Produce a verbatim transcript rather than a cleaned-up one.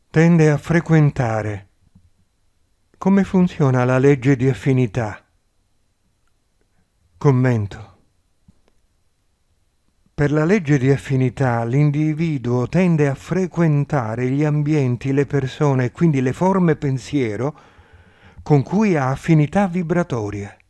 Tende a frequentare. Come funziona la legge di affinità? Commento. Per la legge di affinità l'individuo tende a frequentare gli ambienti, le persone e quindi le forme pensiero con cui ha affinità vibratorie.